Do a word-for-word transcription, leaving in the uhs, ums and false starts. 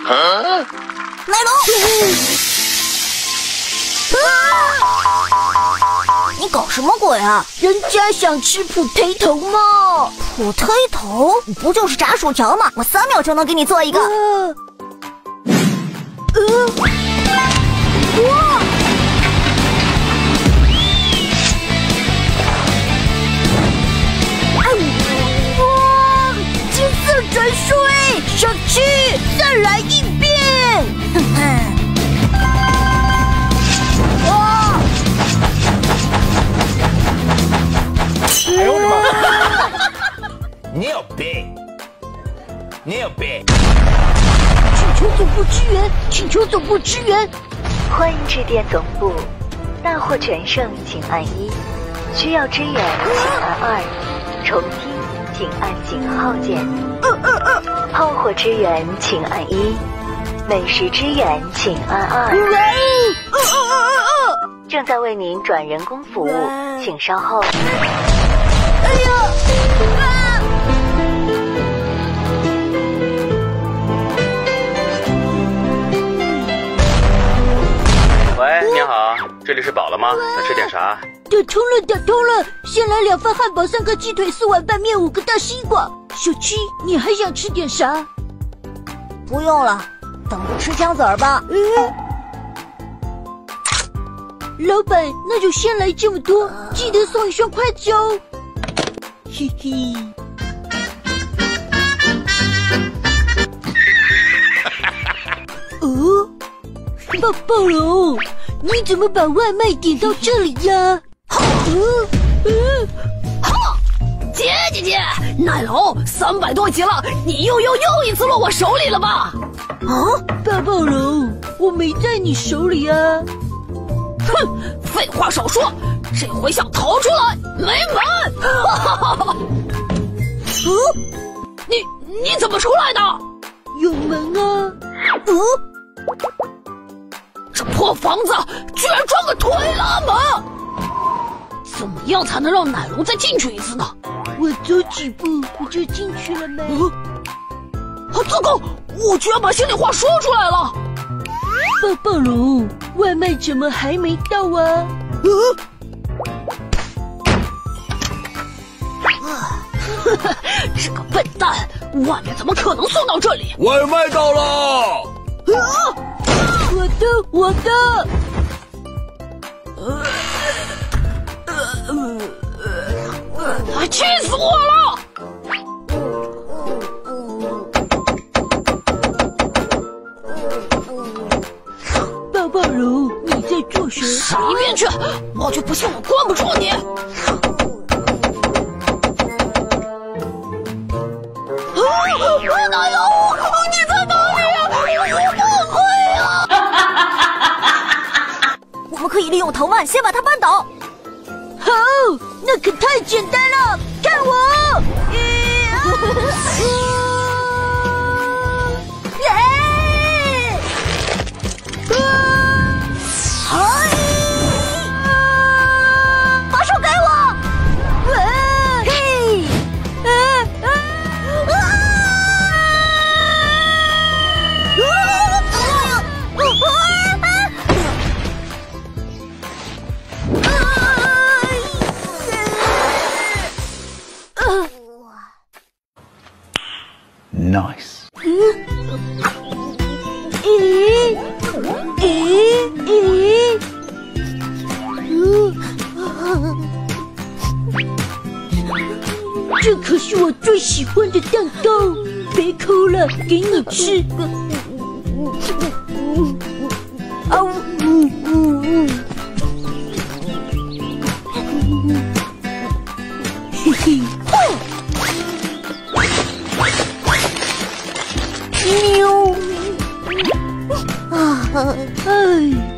奶龙！啊！你搞什么鬼啊？ 人家想吃普推头嘛。 普推头不就是炸薯条吗？我三秒就能给你做一个。 呃，呃，哇！哇！金色转水，上去，再来一遍。哼哼。哇！ 哎呦我的妈！你有病！你有病！ 请求总部支援，请求总部支援。 欢迎致电总部，大获全胜请按一，需要支援请按二，重听请按井号键。 呃呃呃， 炮火支援请按一，美食支援请按二。 呃呃呃呃呃， 正在为您转人工服务，请稍后。 哎呀！啊！ 喂，你好，这里是饱了吗？想吃点啥？ 打通了，打通了！先来两份汉堡，三个鸡腿，四碗拌面，五个大西瓜。小七，你还想吃点啥？ 不用了，等着吃枪子儿吧。 嗯，老板，那就先来这么多，记得送一双筷子哦。嘿嘿。哦，暴暴龙，你怎么把外卖点到这里呀？ 哈，嗯嗯，哈，姐姐姐，奶龙三百多集了，你又又又一次落我手里了吧？ 啊，暴暴龙，我没在你手里啊。 哼，废话少说，这回想逃出来没门！哈哈哈哈！嗯，你你怎么出来的？ 有门啊！ 嗯，这破房子居然装个推拉门！怎么样才能让奶龙再进去一次呢？ 我走几步不就进去了吗？ 嗯，啊，糟糕，我居然把心里话说出来了！ 暴暴龙，外卖怎么还没到啊？ 嗯，这个笨蛋，外面怎么可能送到这里？ 外卖到了！ 啊！ 我的，我的！ 呃呃呃呃，气死我了！ 暴暴龙，你在做什么？ 闪一边去！我就不信我关不住你！奶龙，你在哪里呀？我不会啊！ 我们可以利用藤蔓先把它绊倒。 好，那可太简单了，看我！耶！ 把手给我！ 嘿！啊啊啊！ Nice。 咦咦咦！这可是我最喜欢的蛋糕，别抠了，给你吃。啊呜呜呜呜！嘿嘿，喵！啊，哎。